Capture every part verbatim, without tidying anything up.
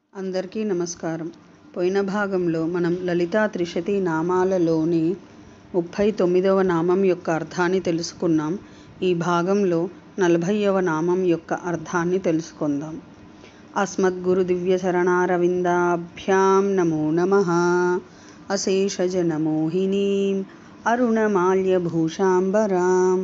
అందరికీ నమస్కారం. పోయిన భాగంలో మనం లలితా త్రిశతి నామాలలోని ముప్పై తొమ్మిదవ నామం యొక్క అర్థాన్ని తెలుసుకున్నాం. ఈ భాగంలో నలభైవ నామం యొక్క అర్థాన్ని తెలుసుకుందాం. అస్మద్గురు దివ్య శరణారవిందాభ్యాం నమో నమః. అశేషజనమోహినీం అరుణమాల్యభూషాంబరాం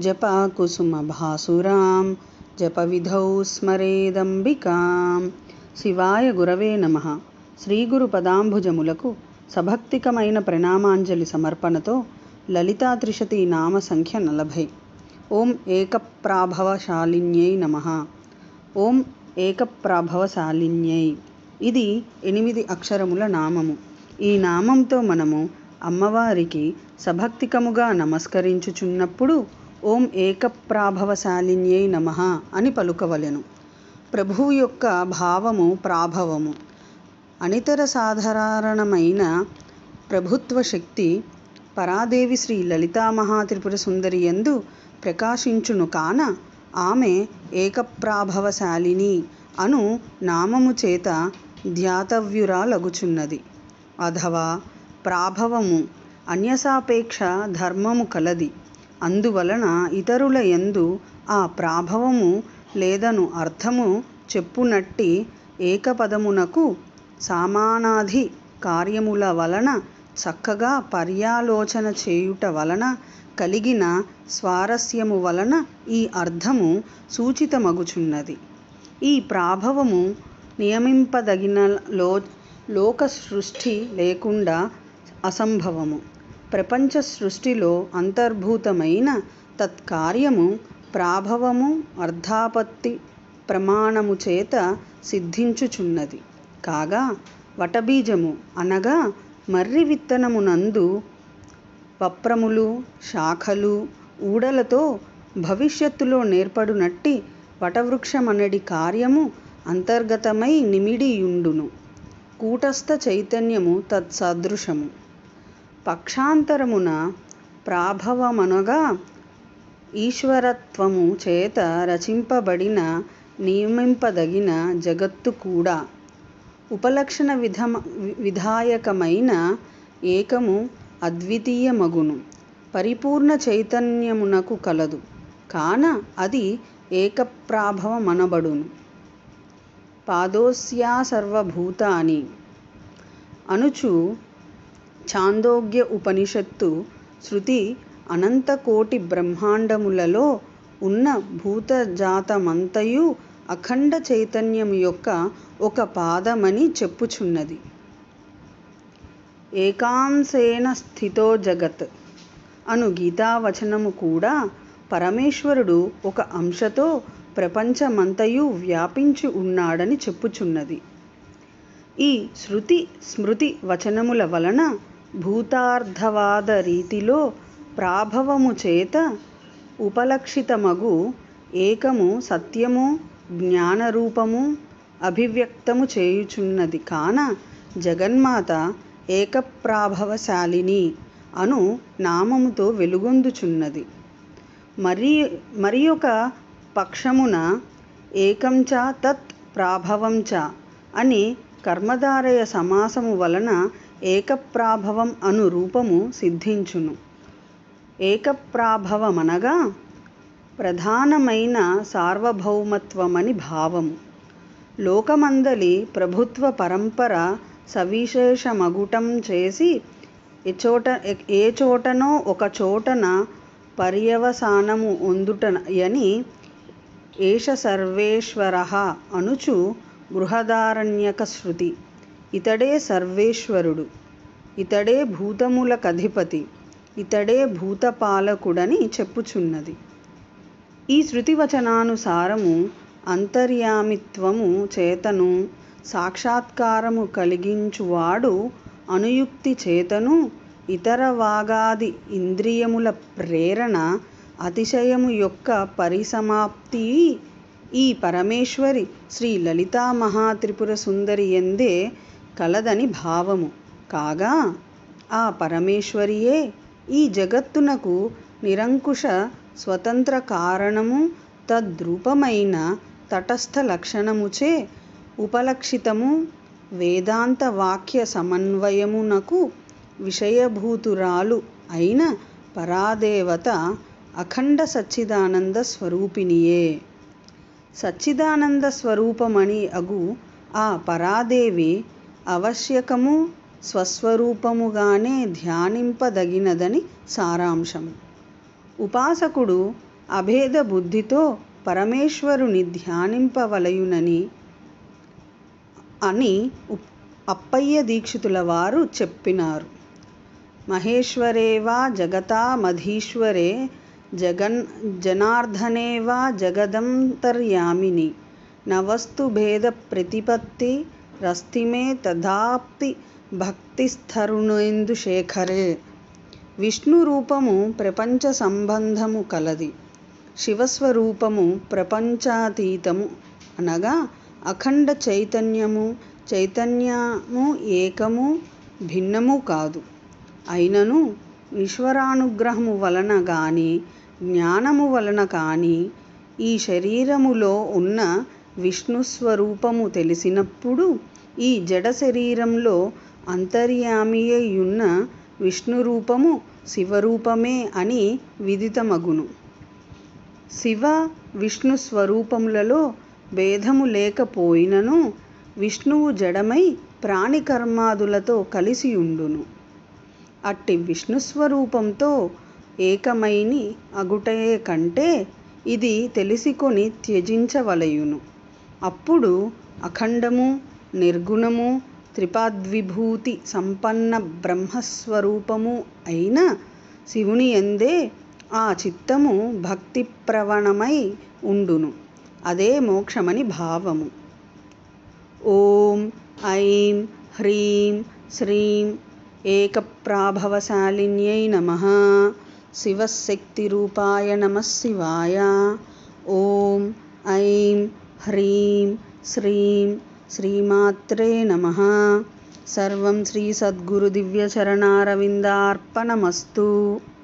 జపాకుసుమభాసురాం జపవిధౌ స్మరేదంబికాం. శివాయ గురవే నమః. శ్రీగురు పదాంభుజములకు సభక్తికమైన ప్రణామాంజలి సమర్పణతో లలితా త్రిశతి నామ సంఖ్య నలభై. ఓం ఏకప్రాభవశాలిన్యై నమః. ఓం ఏకప్రాభవశాలిన్యై. ఇది ఎనిమిది అక్షరముల నామము. ఈ నామంతో మనము అమ్మవారికి సభక్తికముగా నమస్కరించుచున్నప్పుడు ఓం ఏకప్రాభవశాలిన్యై నమః అని పలుకవలెను. ప్రభువు యొక్క భావము ప్రాభవము. అనితర సాధారణమైన ప్రభుత్వ శక్తి పరాదేవి శ్రీ లలితా మహాత్రిపుర సుందరి యందు ప్రకాశించును కాన ఆమె ఏకప్రాభవశాలిని అను నామము చేత ధ్యాతవ్యురాలగుచున్నది. అథవా ప్రాభవము అన్యసాపేక్ష ధర్మము కలది. అందువలన ఇతరుల యందు ఆ ప్రాభవము లేదను అర్థము చెప్పునట్టి ఏకపదమునకు సమానాధి కార్యముల వలన చక్కగా పర్యాలోచన చేయుట వలన కలిగిన స్వారస్యము వలన ఈ అర్థము సూచితమగుచున్నది. ఈ ప్రాభవము నియమింపదగిన లో లోక సృష్టి లేకుండా అసంభవము. ప్రపంచ సృష్టిలో అంతర్భూతమైన తత్కార్యము ప్రాభవము అర్థాపత్తి ప్రమాణము చేత సిద్ధించుచున్నది. కాగా వటబీజము అనగా మర్రి విత్తనమునందు వప్రములు శాఖలు ఊడలతో భవిష్యత్తులో నేర్పడునట్టి వటవృక్షమనడి కార్యము అంతర్గతమై నిమిడియుండును. కూటస్థ చైతన్యము తత్సదృశము. పక్షాంతరమున ప్రాభవమనగా ఈశ్వరత్వము చేత రచింపబడిన నియమింపదగిన జగత్తు కూడా. ఉపలక్షణ విధమ విధాయకమైన ఏకము అద్వితీయమగును. పరిపూర్ణ చైతన్యమునకు కలదు కాన అది ఏకప్రాభవమనబడును. పాదోస్యా సర్వభూతాని అనుచు ఛాందోగ్య ఉపనిషత్తు శృతి అనంతకోటి బ్రహ్మాండములలో ఉన్న భూతజాతమంతయు అఖండ చైతన్యము యొక్క ఒక పాదమని చెప్పుచున్నది. ఏకాంశేన స్థితో జగత్ అను గీతావచనము కూడా పరమేశ్వరుడు ఒక అంశతో ప్రపంచమంతయు వ్యాపించి ఉన్నాడని చెప్పుచున్నది. ఈ శృతి స్మృతి వచనముల వలన భూతార్థవాద రీతిలో ప్రాభవము చేత ఉపలక్షితమగు ఏకము సత్యము జ్ఞానరూపము అభివ్యక్తము చేయుచున్నది కాన జగన్మాత ఏకప్రాభవశాలిని అను నామముతో వెలుగొందుచున్నది. మరి మరి ఒక పక్షమున ఏకంచ తత్ ప్రాభవంచ అని కర్మధారయ సమాసము వలన ఏకప్రాభవం అను రూపము సిద్ధించును. ఏకప్రాభవమనగా ప్రధానమైన సార్వభౌమత్వమని భావము. లోకమందలి ప్రభుత్వ పరంపర సవిశేషమగుటం చేసి ఎచోట ఏ చోటనో ఒక చోటన పర్యవసానము ఒందుటయని ఏష సర్వేశ్వరః అనుచు బృహదారణ్యక శృతి. ఇతడే సర్వేశ్వరుడు, ఇతడే భూతములకధిపతి, ఇతడే భూతపాలకుడని చెప్పుచున్నది. ఈ శృతివచనానుసారము అంతర్యామిత్వము చేతను సాక్షాత్కారము కలిగించువాడు అనుయుక్తి చేతను ఇతర వాగాది ఇంద్రియముల ప్రేరణ అతిశయము యొక్క పరిసమాప్తి ఈ పరమేశ్వరి శ్రీ లలితా మహాత్రిపుర సుందరి యందే కలదని భావము. కాగా ఆ పరమేశ్వరియే ఈ జగత్తునకు నిరంకుశ స్వతంత్ర కారణము తద్రూపమైన తటస్థ లక్షణముచే ఉపలక్షితము వేదాంత వాక్య సమన్వయమునకు విషయభూతురాలు అయిన పరాదేవత అఖండ సచ్చిదానంద స్వరూపిణియే. సచ్చిదానంద స్వరూపమణి అగు ఆ పరాదేవి అవశ్యకము స్వస్వరూపముగానే ధ్యానింపదగినదని సారాంశము. ఉపాసకుడు అభేద బుద్ధితో పరమేశ్వరుని ధ్యానింపవలయునని అని అప్పయ్య దీక్షితుల వారు చెప్పినారు. మహేశ్వరేవా జగతామధీశ్వరే జగన్ జనార్దనేవా జగదంతర్యామిని నవస్తు భేద ప్రతిపత్తి రస్తిమే తదాప్తి భక్తిస్థరుణేందు శేఖరే. విష్ణు రూపము ప్రపంచ సంబంధము కలది. శివస్వరూపము ప్రపంచాతీతము అనగా అఖండ చైతన్యము. చైతన్యము ఏకము భిన్నము కాదు. అయినను ఈశ్వరానుగ్రహము వలన గాని జ్ఞానము వలన కానీ ఈ శరీరములో ఉన్న విష్ణుస్వరూపము తెలిసినప్పుడు ఈ జడ శరీరంలో అంతర్యామియయున్న విష్ణురూపము శివరూపమే అని విదితమగును. శివ విష్ణు స్వరూపములలో భేదము లేకపోయినను విష్ణువు జడమై ప్రాణికర్మాదులతో కలిసియుండును. అట్టి విష్ణుస్వరూపంతో ఏకమైని అగుటయే కంటే ఇది తెలిసికొని త్యజించవలయును. అప్పుడు అఖండము నిర్గుణము త్రిపాద్విభూతి సంపన్న బ్రహ్మస్వరూపము అయిన శివుని యందే ఆ చిత్తము భక్తి ప్రవణమై ఉండును. అదే మోక్షమని భావము. ఓం ఐం హ్రీం శ్రీం ఏకప్రాభవశాలిన్యై నమః. శివశక్తిరూపాయ నమః శివాయ. ఓం ఐం హ్రీం శ్రీం శ్రీమాత్రే నమః. సర్వం శ్రీ సద్గురు దివ్య చరణారవిందార్పణమస్తు.